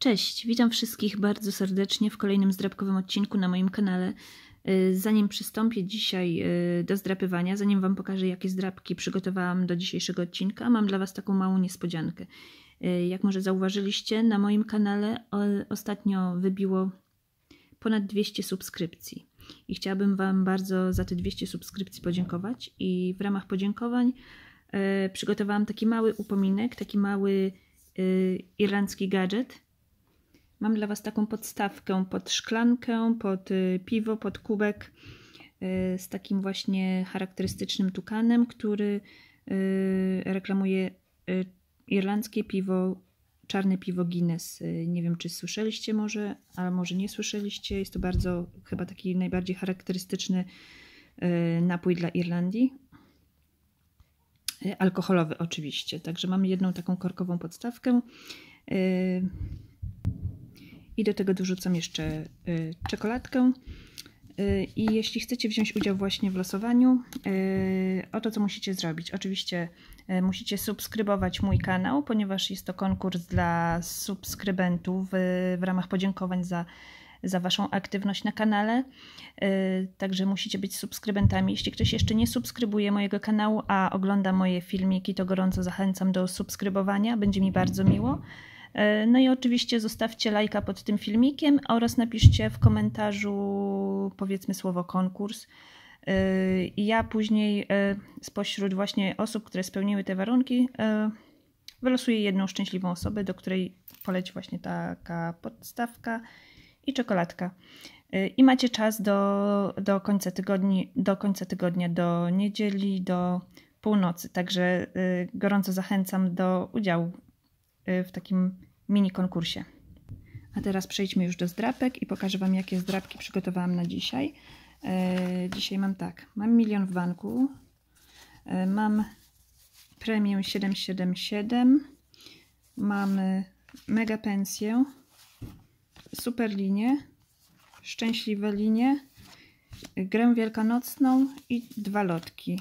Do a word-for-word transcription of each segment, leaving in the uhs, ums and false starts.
Cześć, witam wszystkich bardzo serdecznie w kolejnym zdrapkowym odcinku na moim kanale. Zanim przystąpię dzisiaj do zdrapywania, zanim Wam pokażę, jakie zdrapki przygotowałam do dzisiejszego odcinka, mam dla Was taką małą niespodziankę. Jak może zauważyliście, na moim kanale ostatnio wybiło ponad dwieście subskrypcji i chciałabym Wam bardzo za te dwieście subskrypcji podziękować i w ramach podziękowań przygotowałam taki mały upominek, taki mały irlandzki gadżet. Mam dla Was taką podstawkę pod szklankę, pod piwo, pod kubek z takim właśnie charakterystycznym tukanem, który reklamuje irlandzkie piwo, czarne piwo Guinness. Nie wiem, czy słyszeliście może, ale może nie słyszeliście. Jest to bardzo, chyba taki najbardziej charakterystyczny napój dla Irlandii. Alkoholowy oczywiście. Także mamy jedną taką korkową podstawkę. I do tego dorzucam jeszcze y, czekoladkę. Y, I jeśli chcecie wziąć udział właśnie w losowaniu, y, oto co musicie zrobić. Oczywiście y, musicie subskrybować mój kanał, ponieważ jest to konkurs dla subskrybentów y, w ramach podziękowań za, za Waszą aktywność na kanale. Y, także musicie być subskrybentami. Jeśli ktoś jeszcze nie subskrybuje mojego kanału, a ogląda moje filmiki, to gorąco zachęcam do subskrybowania. Będzie mi bardzo miło. No i oczywiście zostawcie lajka pod tym filmikiem oraz napiszcie w komentarzu, powiedzmy, słowo konkurs. I ja później spośród właśnie osób, które spełniły te warunki, wylosuję jedną szczęśliwą osobę, do której poleci właśnie taka podstawka i czekoladka. I macie czas do, do końca tygodni, do końca tygodnia, do niedzieli, do północy. Także gorąco zachęcam do udziału w takim mini konkursie. A teraz przejdźmy już do zdrapek i pokażę Wam, jakie zdrapki przygotowałam na dzisiaj. E, dzisiaj mam tak, mam milion w banku, e, mam premię siedem siedem siedem, mamy mega pensję, super linię, szczęśliwe linie, grę wielkanocną i dwa lotki.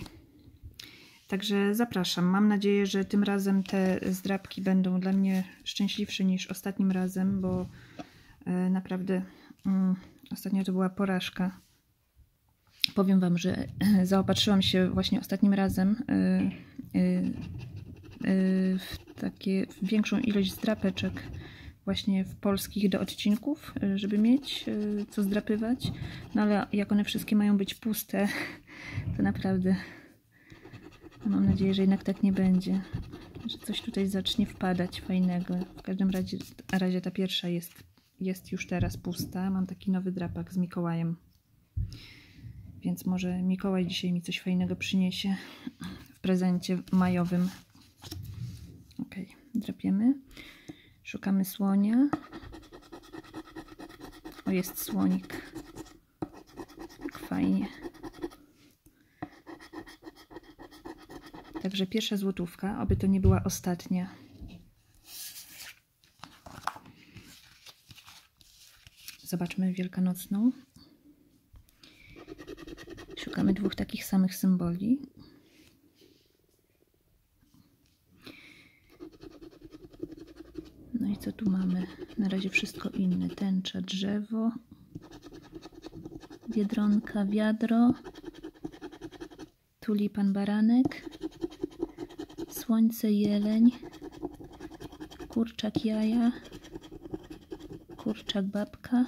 Także zapraszam. Mam nadzieję, że tym razem te zdrapki będą dla mnie szczęśliwsze niż ostatnim razem, bo e, naprawdę mm, ostatnio to była porażka. Powiem Wam, że e, zaopatrzyłam się właśnie ostatnim razem e, e, e, w takie w większą ilość zdrapeczek właśnie w polskich do odcinków, żeby mieć e, co zdrapywać. No ale jak one wszystkie mają być puste, to naprawdę... Mam nadzieję, że jednak tak nie będzie, że coś tutaj zacznie wpadać fajnego. W każdym razie, razie ta pierwsza jest, jest już teraz pusta. Mam taki nowy drapak z Mikołajem, więc może Mikołaj dzisiaj mi coś fajnego przyniesie w prezencie majowym. Ok, drapiemy. Szukamy słonia. O, jest słonik. Tak fajnie. Także pierwsza złotówka, oby to nie była ostatnia. Zobaczmy wielkanocną. Szukamy dwóch takich samych symboli. No i co tu mamy? Na razie wszystko inne. Tęcza, drzewo, biedronka, wiadro, tulipan, baranek, słońce, jeleń, kurczak, jaja, kurczak, babka,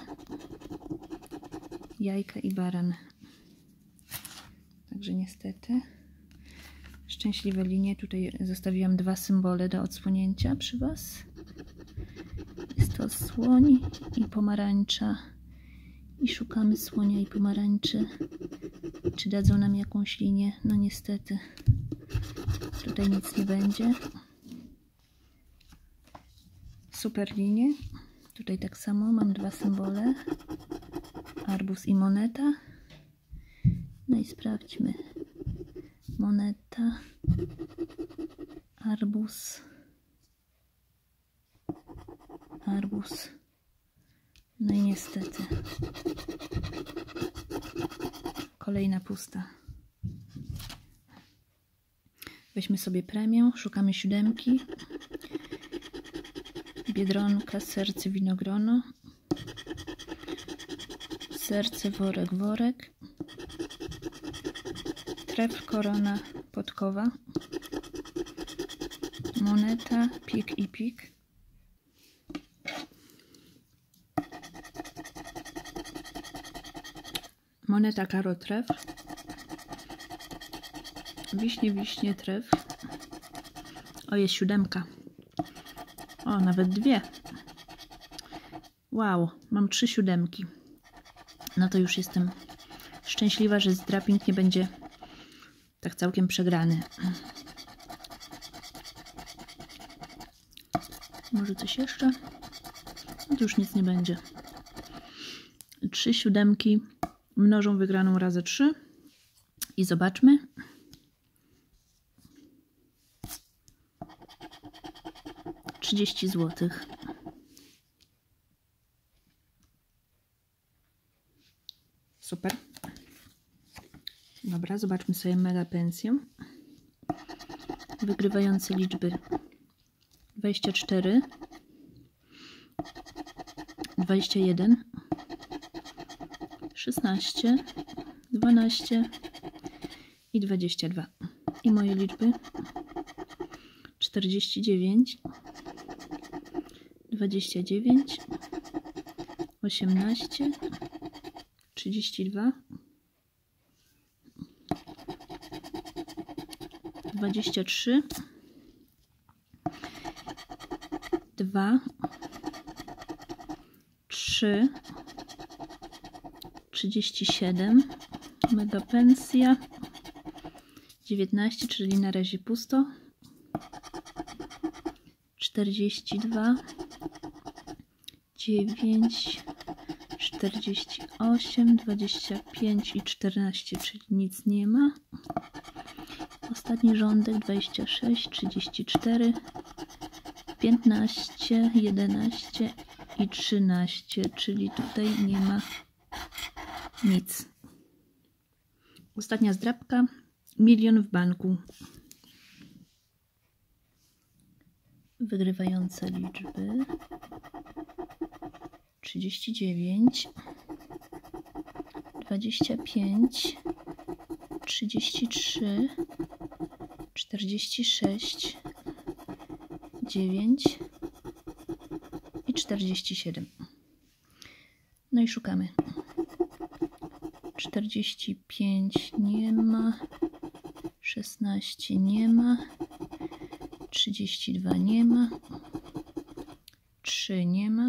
jajka i baran. Także niestety szczęśliwe linie. Tutaj zostawiłam dwa symbole do odsłonięcia przy Was. Jest to słoń i pomarańcza. I szukamy słonia i pomarańczy. Czy dadzą nam jakąś linię? No niestety. Tutaj nic nie będzie. Super linie. Tutaj tak samo mam dwa symbole. Arbuz i moneta. No i sprawdźmy. Moneta. Arbuz. Arbuz. No i niestety. Kolejna pusta. Weźmy sobie premię, szukamy siódemki. Biedronka, serce, winogrono, serce, worek, worek, tref, korona, podkowa, moneta, pik i pik, moneta, karo, tref, wiśnie, wiśnie, tref. O, jest siódemka. O, nawet dwie. Wow, mam trzy siódemki. No to już jestem szczęśliwa, że zdraping nie będzie tak całkiem przegrany. Może coś jeszcze? No to już nic nie będzie. Trzy siódemki mnożą wygraną razy trzy. I zobaczmy. trzydzieści złotych. Super. Dobra, zobaczmy sobie mega pensję. Wygrywające liczby dwadzieścia cztery, dwadzieścia jeden, szesnaście, dwanaście i dwadzieścia dwa. I moje liczby czterdzieści dziewięć, dwadzieścia dziewięć, osiemnaście, trzydzieści dwa, dwadzieścia trzy, dwa, trzy, trzydzieści siedem, mega pensja, dziewiętnaście, czyli na razie pusto, czterdzieści dwa, dziewięć, czterdzieści osiem, dwadzieścia pięć i czternaście, czyli nic nie ma. Ostatni rządek dwadzieścia sześć, trzydzieści cztery, piętnaście, jedenaście i trzynaście, czyli tutaj nie ma nic. Ostatnia zdrabka, milion w banku. Wygrywające liczby trzydzieści dziewięć, dwadzieścia pięć, trzydzieści trzy, czterdzieści sześć, dziewięć i czterdzieści siedem. No i szukamy. czterdzieści pięć nie ma, szesnaście nie ma, trzydzieści dwa nie ma, trzy nie ma,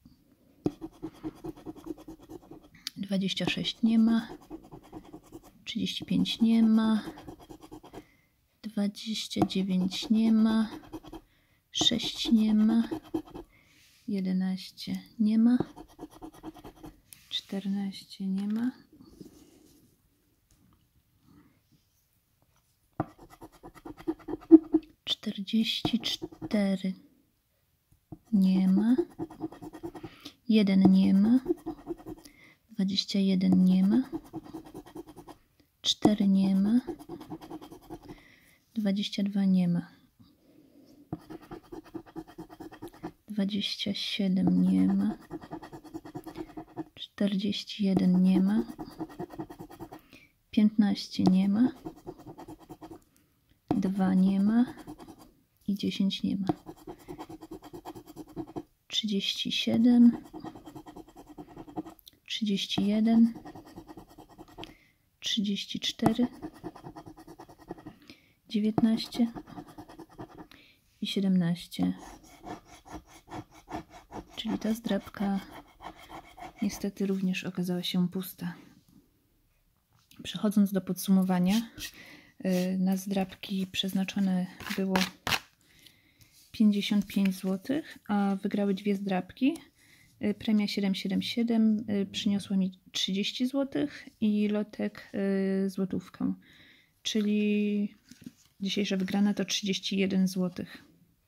dwadzieścia sześć nie ma, trzydzieści pięć nie ma, dwadzieścia dziewięć nie ma, sześć nie ma, jedenaście nie ma, czternaście nie ma, czterdzieści cztery nie ma, jeden nie ma, dwadzieścia jeden nie ma, cztery nie ma, dwadzieścia dwa nie ma, dwadzieścia siedem nie ma, czterdzieści jeden nie ma, piętnaście nie ma, dwa nie ma i dziesięć nie ma. trzydzieści siedem, trzydzieści jeden, trzydzieści cztery, dziewiętnaście i siedemnaście. Czyli ta zdrabka niestety również okazała się pusta. Przechodząc do podsumowania, na zdrabki przeznaczone było pięćdziesiąt pięć złotych, a wygrały dwie zdrabki. Premia siedem siedem siedem przyniosła mi trzydzieści złotych i lotek złotówkę, czyli dzisiejsza wygrana to trzydzieści jeden złotych.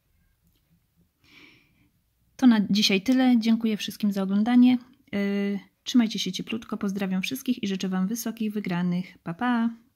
To na dzisiaj tyle. Dziękuję wszystkim za oglądanie. Trzymajcie się cieplutko, pozdrawiam wszystkich i życzę Wam wysokich wygranych. Pa, pa!